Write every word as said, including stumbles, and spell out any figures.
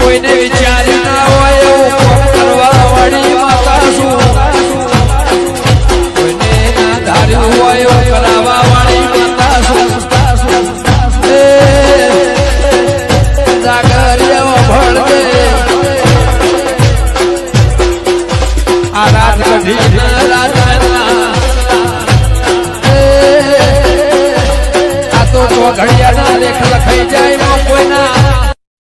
કોઈને વિચારી ના હોય એવું કરવા વાળી માતા છું કોઈને ના ધાર્યું હોય એવું કરાવવા વાળી માતા છું જાગર જેવો ભળકે